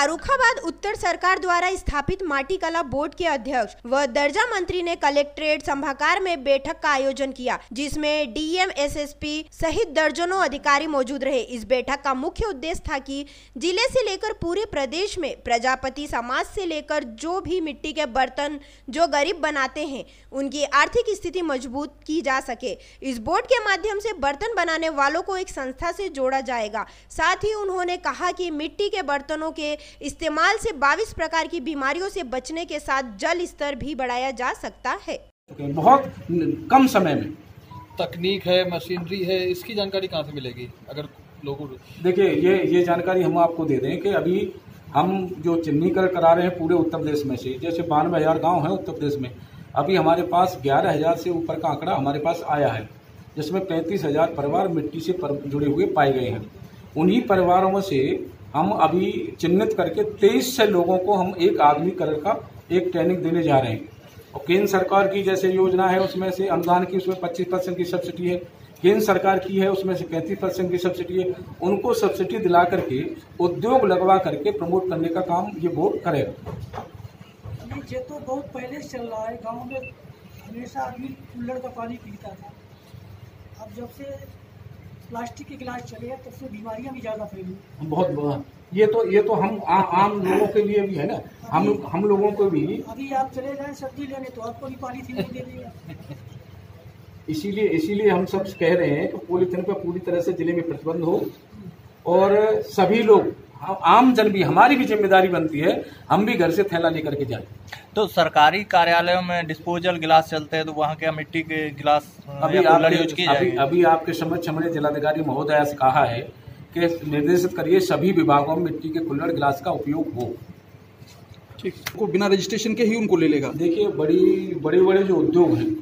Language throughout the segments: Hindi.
फारुखाबाद उत्तर सरकार द्वारा स्थापित माटी कला बोर्ड के अध्यक्ष व दर्जा मंत्री ने कलेक्ट्रेट सभागार में बैठक का आयोजन किया, जिसमें डीएम, एसएसपी सहित दर्जनों अधिकारी मौजूद रहे। इस बैठक का मुख्य उद्देश्य था कि जिले से लेकर पूरे प्रदेश में प्रजापति समाज से लेकर जो भी मिट्टी के बर्तन जो गरीब बनाते हैं, उनकी आर्थिक स्थिति मजबूत की जा सके। इस बोर्ड के माध्यम से बर्तन बनाने वालों को एक संस्था से जोड़ा जाएगा। साथ ही उन्होंने कहा कि मिट्टी के बर्तनों के इस्तेमाल से 22 प्रकार की बीमारियों से बचने के साथ जल स्तर भी बढ़ाया जा सकता है। बहुत कम समय में तकनीक है, मशीनरी है, इसकी जानकारी कहाँ से मिलेगी? अगर लोगों देखिए, ये जानकारी हम आपको दे दें कि अभी हम जो चिन्हीकरण करा रहे हैं पूरे उत्तर प्रदेश में से, जैसे 92,000 गाँव हैं उत्तर प्रदेश में, अभी हमारे पास 11,000 से ऊपर का आंकड़ा हमारे पास आया है, जिसमें 35,000 परिवार मिट्टी से जुड़े हुए पाए गए हैं। उन्हीं परिवारों में से हम अभी चिन्हित करके 23 से लोगों को हम एक आदमी कलर का एक ट्रेनिंग देने जा रहे हैं। और केंद्र सरकार की जैसे योजना है उसमें से अनुदान की उसमें 25% की सब्सिडी है, केंद्र सरकार की है उसमें से 35% की सब्सिडी है। उनको सब्सिडी दिला करके उद्योग लगवा करके प्रमोट करने का काम ये बोर्ड करेगा। ये तो बहुत पहले से चल रहा है। गाँव में हमेशा आदमी कुल्हड़ का पानी पीता था। अब जब से प्लास्टिक के गिलास चले हैं तब से बीमारियां भी ज़्यादा फैली। बहुत ये तो हम आम लोगों के लिए भी है ना, हम लोगों को भी। अभी आप चले जाएं सब्जी लेने तो आपको भी पॉलीथीन नहीं दे देगा। इसीलिए हम सब कह रहे हैं कि पॉलीथीन पर पूरी तरह से जिले में प्रतिबंध हो और सभी लोग, आम जन भी, हमारी भी जिम्मेदारी बनती है, हम भी घर से थैला लेकर के जाएं। तो सरकारी कार्यालयों में डिस्पोजल गिलास चलते हैं, तो वहाँ क्या मिट्टी के गिलास अभी आपके समक्ष हमने जिलाधिकारी महोदया से कहा है कि निर्देशित करिए सभी विभागों में मिट्टी के कुल्हड़ गिलास का उपयोग हो। ठीक, को बिना रजिस्ट्रेशन के ही उनको ले लेगा। देखिए, बड़े जो उद्योग हैं,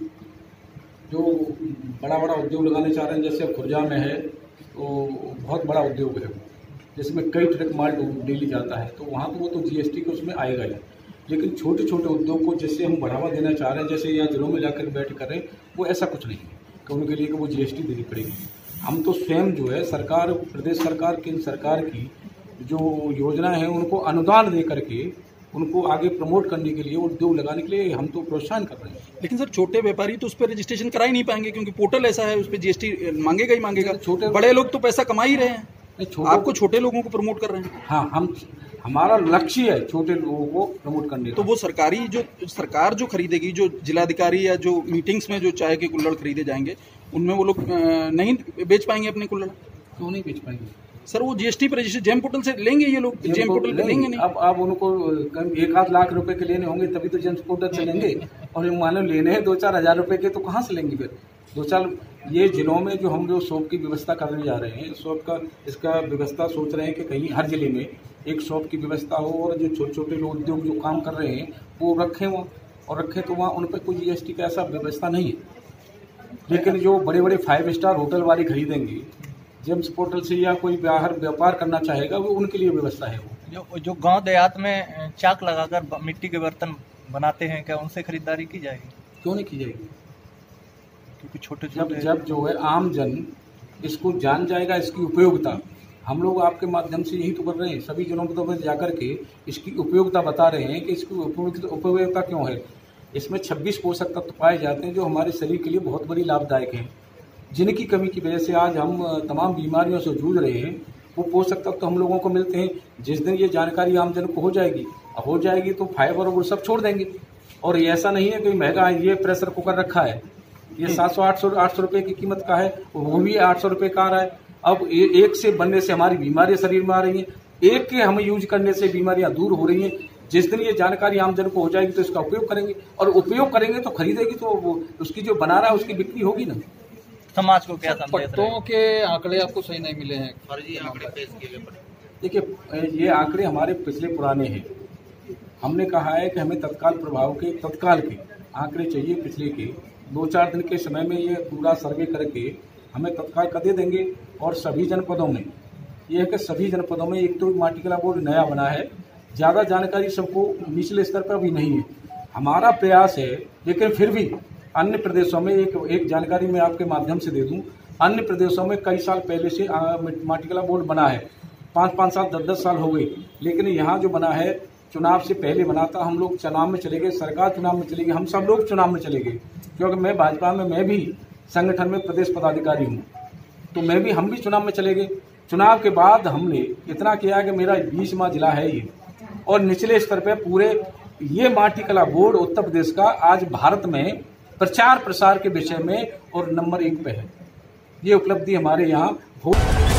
जो बड़ा उद्योग लगाने चाह रहे हैं, जैसे खुर्जा में है तो बहुत बड़ा उद्योग है जिसमें कई ट्रक माल डेली जाता है, तो वहाँ तो वो तो जीएसटी के उसमें आएगा ही। लेकिन छोटे उद्योग को जैसे हम बढ़ावा देना चाह रहे हैं, जैसे यहाँ जिलों में जाकर बैठ कर रहे हैं, वो ऐसा कुछ नहीं है कि उनके लिए कि वो जीएसटी देनी पड़ेगी। हम तो स्वयं जो है सरकार, प्रदेश सरकार, केंद्र सरकार की जो योजना है उनको अनुदान दे करके उनको आगे प्रमोट करने के लिए, उद्योग लगाने के लिए हम तो प्रोत्साहन कर रहे हैं। लेकिन सर, छोटे व्यापारी तो उस पर रजिस्ट्रेशन करा ही नहीं पाएंगे, क्योंकि पोर्टल ऐसा है, उस पर जीएसटी मांगेगा ही मांगेगा। बड़े लोग तो पैसा कमा ही रहे हैं, आपको छोटे लोगों को प्रमोट कर रहे हैं। हाँ, हमारा लक्ष्य है छोटे लोगों को प्रमोट करने का। तो वो सरकार जो खरीदेगी, जो जिलाधिकारी या जो मीटिंग्स में जो चाय के कुल्हड़ खरीदे जाएंगे, उनमें वो लोग नहीं बेच पाएंगे अपने कुल्हड़। क्यों नहीं बेच पाएंगे सर? वो जीएसटी पर रजिस्टर जेम पोर्टल से लेंगे ये लोग, जेम पोर्टल पे लेंगे नहीं। अब उनको 1-8 लाख रुपए के लेने होंगे तभी तो जेम पोर्टल से लेंगे, और मानो लेने हैं 2-4 हज़ार रुपए के, तो कहाँ से लेंगे फिर? 2-4 ये जिलों में जो हम जो शॉप की व्यवस्था करने जा रहे हैं, शॉप का इसका व्यवस्था सोच रहे हैं कि कहीं हर जिले में एक शॉप की व्यवस्था हो, और जो छोटे उद्योग जो काम कर रहे हैं वो रखें वहाँ, और रखें तो वहाँ उन पर कोई जीएसटी का ऐसा व्यवस्था नहीं है। लेकिन जो बड़े 5 स्टार होटल वाले खरीदेंगे जेम्स पोर्टल से, या कोई बाहर व्यापार करना चाहेगा, वो उनके लिए व्यवस्था है। वो जो गांव देहात में चाक लगाकर मिट्टी के बर्तन बनाते हैं, क्या उनसे खरीदारी की जाएगी? क्यों नहीं की जाएगी? क्योंकि छोटे जब जो है आम जन इसको जान जाएगा, इसकी उपयोगिता, हम लोग आपके माध्यम से यही तो कर रहे हैं, सभी जनों को जाकर के इसकी उपयोगिता बता रहे हैं कि इसकी उपयोगिता क्यों है। इसमें 26 पोषक तत्व पाए जाते हैं जो हमारे शरीर के लिए बहुत बड़ी लाभदायक हैं, जिनकी कमी की वजह से आज हम तमाम बीमारियों से जूझ रहे हैं। वो पोषक तत्व हम लोगों को मिलते हैं। जिस दिन ये जानकारी आम जन को हो जाएगी तो फाइबर और वो सब छोड़ देंगे। और ये ऐसा नहीं है कि महंगा है, ये प्रेशर कुकर रखा है, ये 700-800 रुपये की कीमत का है, वो भी 800 रुपये का आ रहा है। अब एक से बनने से हमारी बीमारियां शरीर में आ रही हैं, एक के हम यूज करने से बीमारियां दूर हो रही हैं। जिस दिन ये जानकारी आम जन को हो जाएगी तो इसका उपयोग करेंगे, और उपयोग करेंगे तो खरीदेगी, तो वो उसकी जो बना रहा है उसकी बिक्री होगी ना। समाज को क्या संदेश? पट्टों के आंकड़े आपको सही नहीं मिले हैं, फर्जी आंकड़े पेश किए गए। देखिए, ये आंकड़े हमारे पिछले पुराने हैं। हमने कहा है कि हमें तत्काल के आंकड़े चाहिए, पिछले के 2-4 दिन के समय में ये पूरा सर्वे करके हमें तत्काल कर दे देंगे। और सभी जनपदों में ये है कि सभी जनपदों में एक तो माटी कला बोर्ड नया बना है, ज़्यादा जानकारी सबको निचले स्तर पर भी नहीं है। हमारा प्रयास है, लेकिन फिर भी अन्य प्रदेशों में एक जानकारी मैं आपके माध्यम से दे दूं, अन्य प्रदेशों में कई साल पहले से माटी कला बोर्ड बना है, 5-5 साल 10-10 साल हो गए, लेकिन यहाँ जो बना है चुनाव से पहले बना था। हम लोग चुनाव में चले गए, सरकार चुनाव में चले गई, हम सब लोग चुनाव में चले गए, क्योंकि मैं भाजपा में, मैं भी संगठन में प्रदेश पदाधिकारी हूँ, तो हम भी चुनाव में चले गए। चुनाव के बाद हमने इतना किया कि मेरा 20वां जिला है ये, और निचले स्तर पे पूरे ये माटी कला बोर्ड उत्तर प्रदेश का आज भारत में प्रचार प्रसार के विषय में और नंबर 1 पे है। ये उपलब्धि हमारे यहाँ